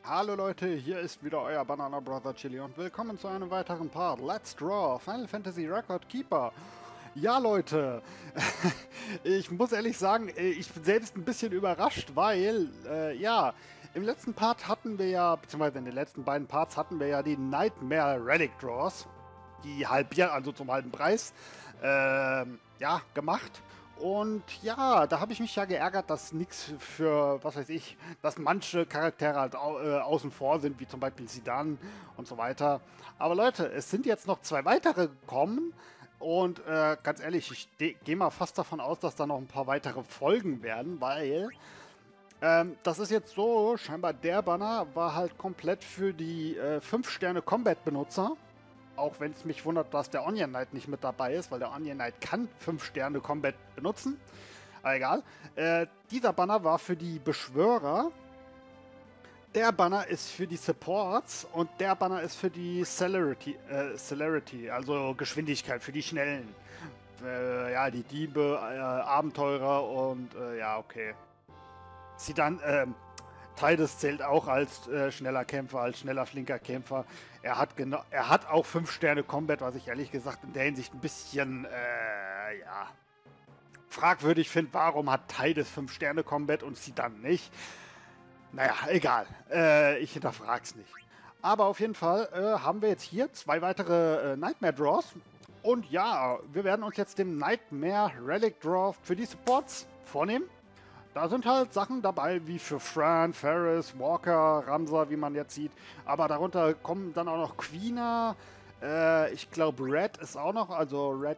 Hallo Leute, hier ist wieder euer Banana Brother Chili und willkommen zu einem weiteren Part. Let's Draw Final Fantasy Record Keeper. Ja Leute, ich muss ehrlich sagen, ich bin selbst ein bisschen überrascht, weil, ja, im letzten Part hatten wir ja, beziehungsweise in den letzten beiden Parts hatten wir ja die Nightmare Relic Draws, die halbiert, also zum halben Preis, ja, gemacht. Und ja, da habe ich mich ja geärgert, dass nichts für, was weiß ich, dass manche Charaktere halt außen vor sind, wie zum Beispiel Zidane und so weiter. Aber Leute, es sind jetzt noch zwei weitere gekommen. Und ganz ehrlich, ich gehe mal fast davon aus, dass da noch ein paar weitere Folgen werden, weil das ist jetzt so, scheinbar der Banner war halt komplett für die 5-Sterne-Combat-Benutzer. Auch wenn es mich wundert, dass der Onion Knight nicht mit dabei ist, weil der Onion Knight kann 5 Sterne Combat benutzen. Aber egal. Dieser Banner war für die Beschwörer. Der Banner ist für die Supports und der Banner ist für die Celerity, also Geschwindigkeit, für die Schnellen. Ja, die Diebe, Abenteurer und ja, okay. Sie dann, Tidus zählt auch als schneller Kämpfer, als schneller, flinker Kämpfer. Er hat auch 5 Sterne Combat, was ich ehrlich gesagt in der Hinsicht ein bisschen, ja, fragwürdig finde. Warum hat Tidus 5 Sterne Combat und sie dann nicht? Naja, egal. Ich hinterfrag's nicht. Aber auf jeden Fall haben wir jetzt hier zwei weitere Nightmare Draws. Und ja, wir werden uns jetzt dem Nightmare Relic Draw für die Supports vornehmen. Da sind halt Sachen dabei wie für Fran, Ferris, Walker, Ramsa, wie man jetzt sieht. Aber darunter kommen dann auch noch Queener. Ich glaube Red ist auch noch. Also Red,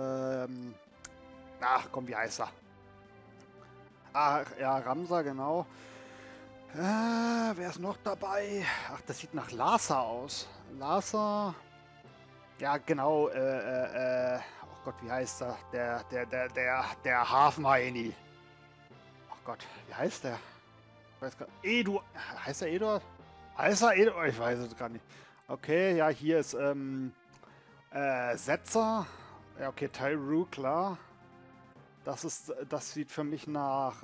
ach komm, wie heißt er? Ach ja, Ramsa, genau. Wer ist noch dabei? Ach, das sieht nach Larsa aus. Larsa. Ja, genau. Oh Gott, wie heißt er? Der Hafenheini. Oh Gott, wie heißt der? Ich weiß gar Edu. Heißt er Eduard? Heißt er Eduard? Ich weiß es gar nicht. Okay, ja, hier ist Setzer. Ja, okay, Tyru, klar. Das sieht für mich nach.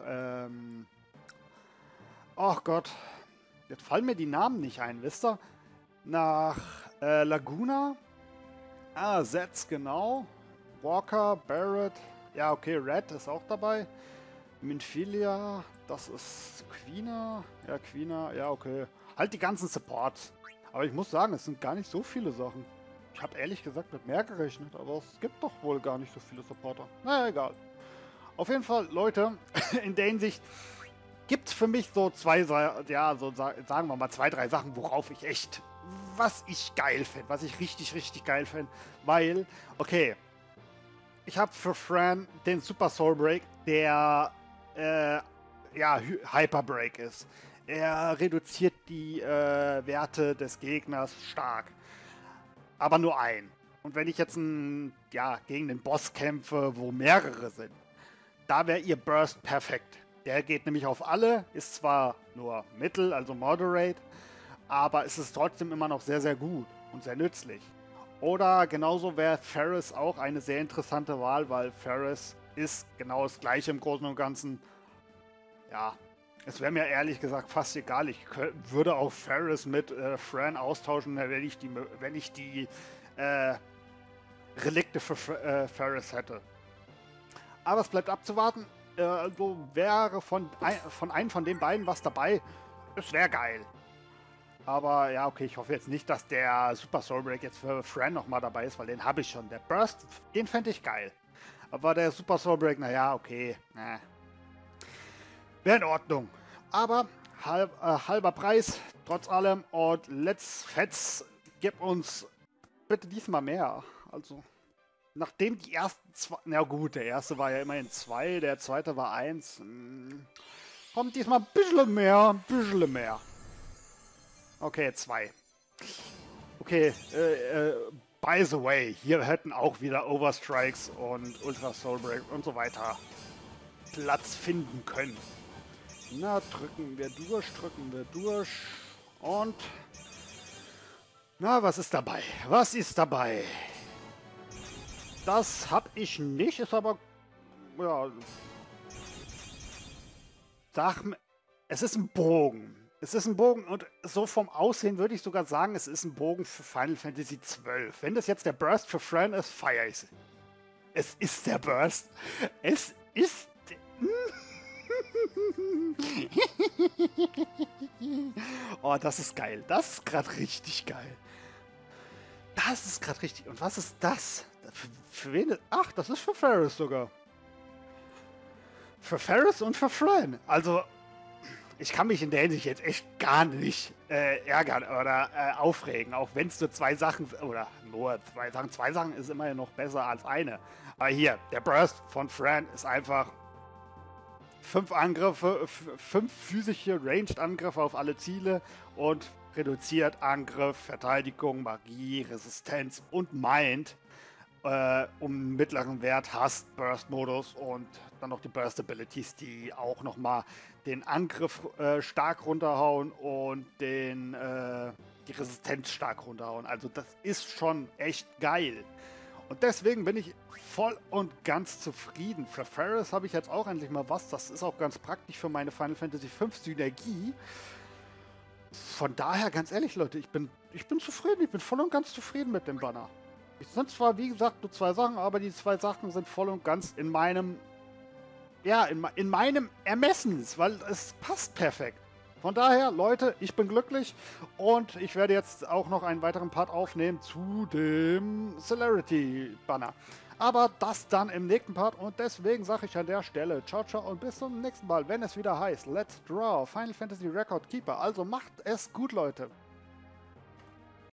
Oh Gott, jetzt fallen mir die Namen nicht ein, wisst ihr? Nach Laguna. Ah, Setz, genau. Walker, Barrett. Ja, okay, Red ist auch dabei. Minfilia, das ist Quina. Ja, Quina, ja, okay. Halt die ganzen Supports. Aber ich muss sagen, es sind gar nicht so viele Sachen. Ich habe ehrlich gesagt mit mehr gerechnet, aber es gibt doch wohl gar nicht so viele Supporter. Naja, egal. Auf jeden Fall, Leute, in der Hinsicht gibt es für mich so ja, so sagen wir mal zwei, drei Sachen, worauf ich echt, was ich geil finde, was ich richtig, richtig geil finde. Weil, okay, ich habe für Fran den Super Soul Break, der ja, Hyper Break ist. Er reduziert die Werte des Gegners stark, aber nur ein. Und wenn ich jetzt ja, gegen den Boss kämpfe, wo mehrere sind, da wäre ihr Burst perfekt. Der geht nämlich auf alle, ist zwar nur Mittel, also Moderate, aber es ist trotzdem immer noch sehr, sehr gut und sehr nützlich. Oder genauso wäre Ferris auch eine sehr interessante Wahl, weil Ferris ist genau das gleiche im Großen und Ganzen. Ja, es wäre mir ehrlich gesagt fast egal. Ich würde auch Ferris mit Fran austauschen, wenn ich die äh, Relikte für Ferris hätte. Aber es bleibt abzuwarten. Also wäre von einem von den beiden was dabei. Es wäre geil. Aber ja, okay, ich hoffe jetzt nicht, dass der Super Soul Break jetzt für Fran nochmal dabei ist, weil den habe ich schon. Der Burst, den fände ich geil. Aber der Super Soul Break, naja, okay. Wäre in Ordnung. Aber halber Preis, trotz allem. Und Let's Fetz, gib uns bitte diesmal mehr. Also, nachdem die ersten zwei, na gut, der erste war ja immerhin 2, der zweite war 1. Kommt diesmal ein bisschen mehr, ein bisschen mehr. Okay, 2. Okay, by the way, hier hätten auch wieder Overstrikes und Ultra Soul Break und so weiter Platz finden können. Na, drücken wir durch, drücken wir durch. Und, na, was ist dabei? Was ist dabei? Das hab ich nicht, ist aber, ja, sag mir, es ist ein Bogen. Es ist ein Bogen und so vom Aussehen würde ich sogar sagen, es ist ein Bogen für Final Fantasy XII. Wenn das jetzt der Burst für Fran ist, feiere ich es. Es ist der Burst. Es ist... Oh, das ist geil. Das ist gerade richtig geil. Das ist gerade richtig. Und was ist das? Für wen? Ach, das ist für Ferris sogar. Für Ferris und für Fran. Also, ich kann mich in der Hinsicht jetzt echt gar nicht ärgern oder aufregen, auch wenn es nur zwei Sachen, oder nur zwei Sachen. Zwei Sachen ist immerhin noch besser als eine. Aber hier, der Burst von Fran ist einfach 5 Angriffe, 5 physische Ranged-Angriffe auf alle Ziele und reduziert Angriff, Verteidigung, Magie, Resistenz und Mind um mittleren Wert hast, Burst-Modus und dann noch die Burst-Abilities, die auch nochmal den Angriff stark runterhauen und die Resistenz stark runterhauen. Also das ist schon echt geil. Und deswegen bin ich voll und ganz zufrieden. Für Ferris habe ich jetzt auch endlich mal was. Das ist auch ganz praktisch für meine Final Fantasy V Synergie. Von daher, ganz ehrlich, Leute, ich bin zufrieden. Ich bin voll und ganz zufrieden mit dem Banner. Es sind zwar, wie gesagt, nur 2 Sachen, aber die 2 Sachen sind voll und ganz in meinem, ja, in meinem Ermessens, weil es passt perfekt. Von daher, Leute, ich bin glücklich und ich werde jetzt auch noch einen weiteren Part aufnehmen zu dem Celerity-Banner. Aber das dann im nächsten Part und deswegen sage ich an der Stelle ciao, ciao und bis zum nächsten Mal, wenn es wieder heißt Let's Draw Final Fantasy Record Keeper. Also macht es gut, Leute.